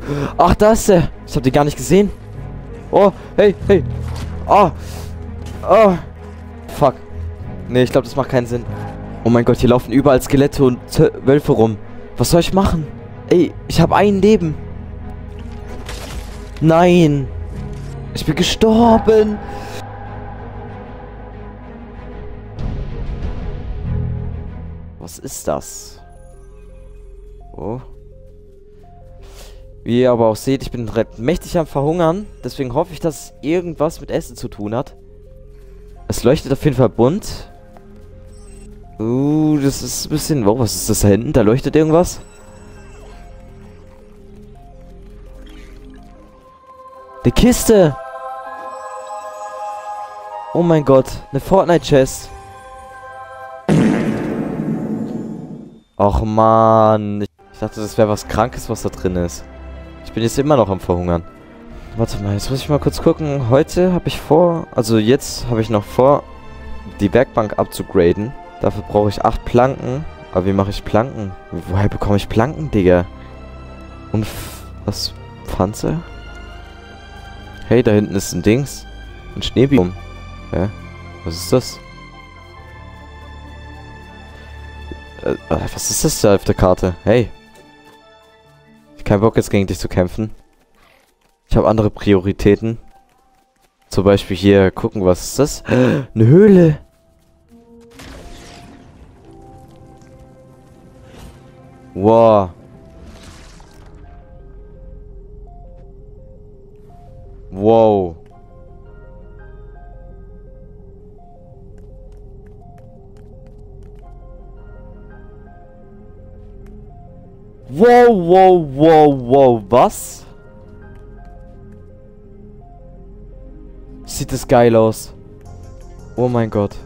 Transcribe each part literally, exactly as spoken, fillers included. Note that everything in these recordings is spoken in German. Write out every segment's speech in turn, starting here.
Ach, da ist der. Ich hab den gar nicht gesehen. Oh, hey, hey. Oh. Oh. Fuck. Nee, ich glaube, das macht keinen Sinn. Oh mein Gott, hier laufen überall Skelette und Z Wölfe rum. Was soll ich machen? Ey, ich habe ein Leben. Nein. Ich bin gestorben. Was ist das? Oh. Wie ihr aber auch seht, ich bin mächtig am Verhungern. Deswegen hoffe ich, dass es irgendwas mit Essen zu tun hat. Es leuchtet auf jeden Fall bunt. Uh, das ist ein bisschen... Oh, was ist das da hinten? Da leuchtet irgendwas. Eine Kiste! Oh mein Gott, eine Fortnite-Chest. Och man, ich dachte, das wäre was Krankes, was da drin ist. Ich bin jetzt immer noch am Verhungern. Warte mal, jetzt muss ich mal kurz gucken. Heute habe ich vor, also jetzt habe ich noch vor, die Werkbank abzugraden. Dafür brauche ich acht Planken. Aber wie mache ich Planken? Woher bekomme ich Planken, Digga? Und f was? Panzer? Hey, da hinten ist ein Dings. Ein Schneebiom. Hä? Was ist das? Äh, was ist das da auf der Karte? Hey. Ich hab keinen Bock jetzt gegen dich zu kämpfen. Ich habe andere Prioritäten. Zum Beispiel hier gucken, was ist das? Eine Höhle. Wow. Wow. Wow, wow, wow, wow, was? Sieht das geil aus. Oh mein Gott.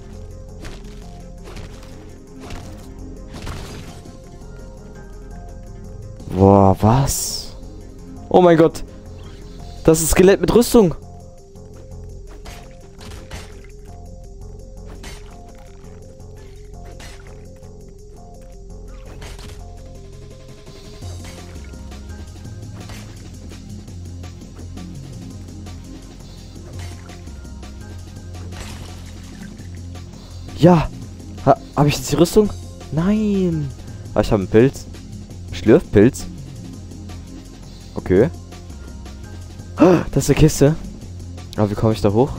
Boah, was? Oh mein Gott. Das ist ein Skelett mit Rüstung. Ja. Ha, habe ich jetzt die Rüstung? Nein. Ah, ich habe einen Pilz. Schlürfpilz. Okay. Ah, das ist eine Kiste. Aber wie komme ich da hoch?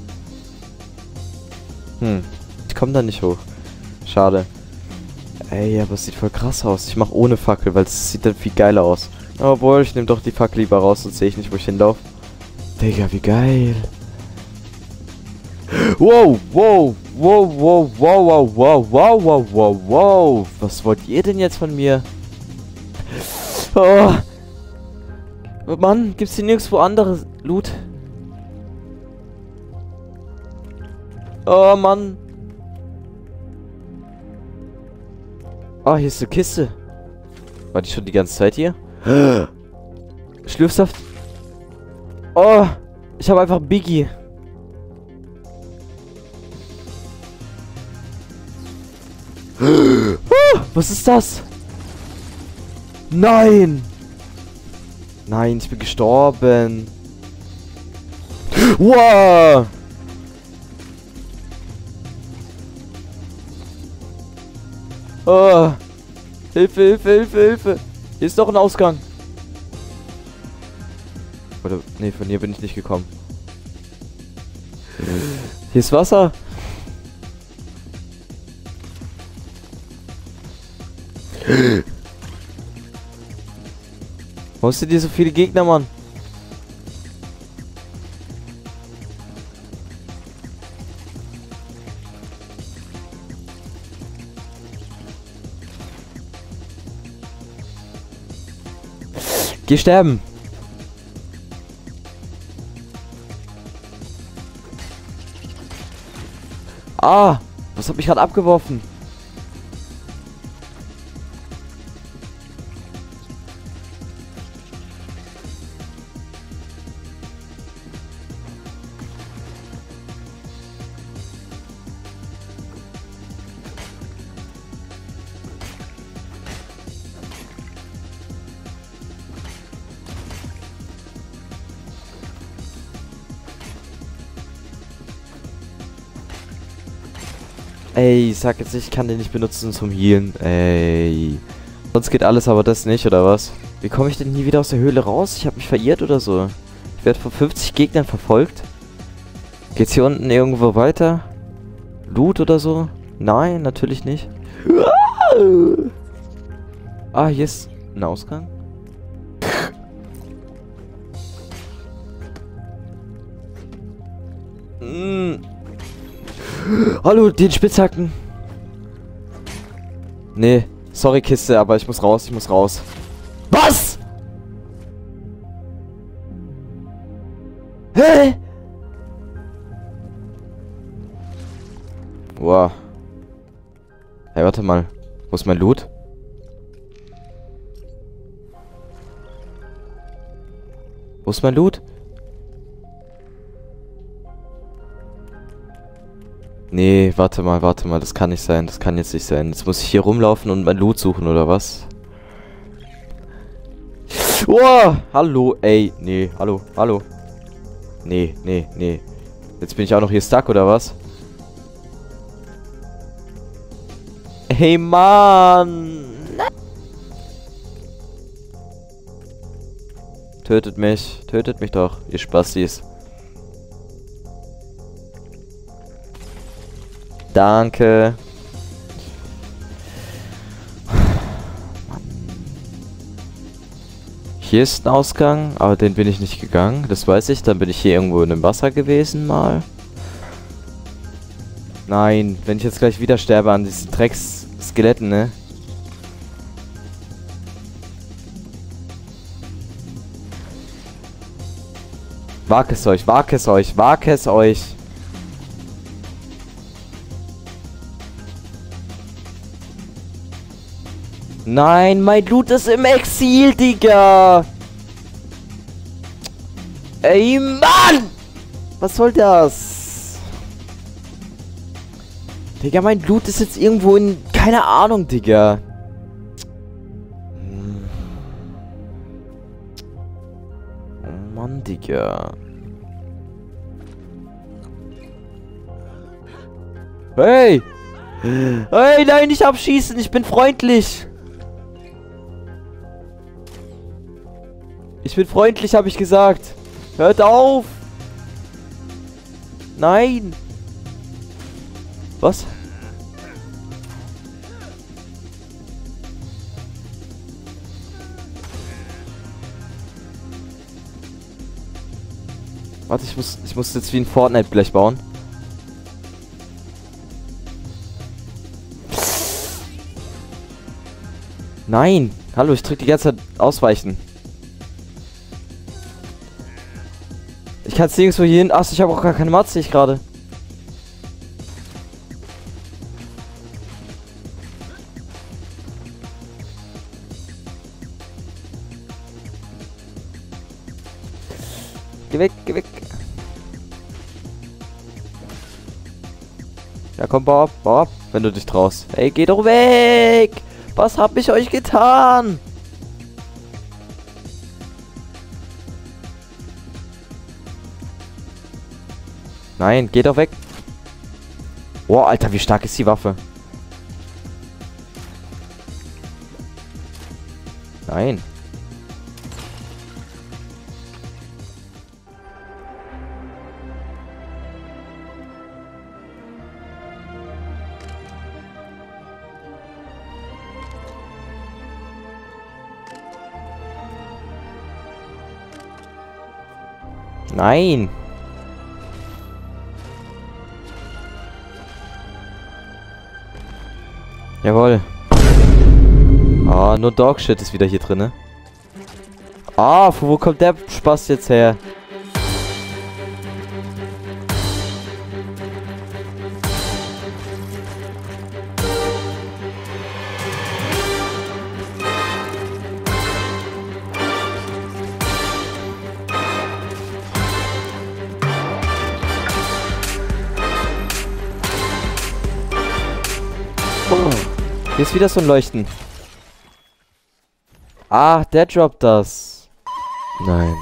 Hm. Ich komme da nicht hoch. Schade. Ey, aber es sieht voll krass aus. Ich mache ohne Fackel, weil es sieht dann viel geiler aus. Obwohl, ich nehme doch die Fackel lieber raus, sonst sehe ich nicht, wo ich hinlaufe. Digga, wie geil. Wow, wow, wow, wow, wow, wow, wow, wow, wow, wow, wow. Was wollt ihr denn jetzt von mir? Oh. Mann, gibt's hier nirgendwo andere Loot? Oh, Mann. Oh, hier ist eine Kiste. War die schon die ganze Zeit hier? Schlürfsaft. Oh, ich habe einfach Biggie. Was ist das? Nein! Nein, ich bin gestorben. Wow! Oh! Hilfe, Hilfe, Hilfe, Hilfe! Hier ist doch ein Ausgang. Oder, nee, von hier bin ich nicht gekommen. Hier ist Wasser. Wo hast du dir so viele Gegner, Mann? Geh sterben. Ah, was hat mich gerade abgeworfen? Ey, ich sag jetzt nicht, ich kann den nicht benutzen zum Healen. Ey. Sonst geht alles, aber das nicht, oder was? Wie komme ich denn nie wieder aus der Höhle raus? Ich habe mich verirrt oder so. Ich werde von fünfzig Gegnern verfolgt. Geht's hier unten irgendwo weiter? Loot oder so? Nein, natürlich nicht. Ah, hier ist ein Ausgang. Mm. Hallo, den Spitzhacken. Nee, sorry Kiste, aber ich muss raus, ich muss raus. Was? Hä? Wow. Hey, warte mal. Wo ist mein Loot? Wo ist mein Loot? Nee, warte mal, warte mal. Das kann nicht sein. Das kann jetzt nicht sein. Jetzt muss ich hier rumlaufen und mein Loot suchen, oder was? Oh, hallo, ey. Nee, hallo, hallo. Nee, nee, nee. Jetzt bin ich auch noch hier stuck, oder was? Hey, Mann! Tötet mich. Tötet mich doch, ihr Spastis. Danke. Hier ist ein Ausgang, aber den bin ich nicht gegangen. Das weiß ich. Dann bin ich hier irgendwo in dem Wasser gewesen mal. Nein, wenn ich jetzt gleich wieder sterbe an diesen Drecks-Skeletten, ne? Wag es euch, wag es euch, wag es euch. Nein, mein Loot ist im Exil, Digga. Ey, Mann! Was soll das? Digga, mein Loot ist jetzt irgendwo in... Keine Ahnung, Digga. Oh Mann, Digga. Hey! Hey, nein, nicht abschießen, ich bin freundlich. Ich bin freundlich, habe ich gesagt. Hört auf! Nein! Was? Warte, ich muss, ich muss jetzt wie ein Fortnite gleich bauen. Nein! Hallo, ich drück die ganze Zeit ausweichen. Ich kann es nirgendwo hier hin. Ach, ich habe auch gar keine Matze, sehe ich gerade. Geh weg, geh weg. Ja, komm, bau ab, bau ab, wenn du dich traust. Ey, geh doch weg! Was hab ich euch getan? Nein, geh doch weg. Oh, Alter, wie stark ist die Waffe? Nein. Nein. Jawohl. Ah, nur Dogshit ist wieder hier drin, ne? Ah, von wo kommt der Spaß jetzt her? Oh, hier ist wieder so ein Leuchten. Ah, der droppt das. Nein.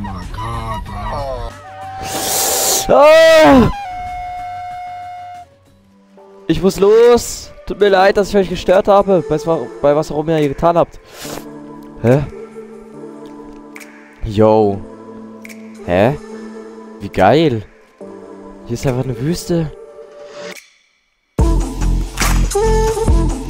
my God, bro. Ah! Ich muss los. Tut mir leid, dass ich euch gestört habe. Bei, bei was auch immer ihr getan habt. Hä? Yo. Hä? Wie geil. Hier ist einfach eine Wüste.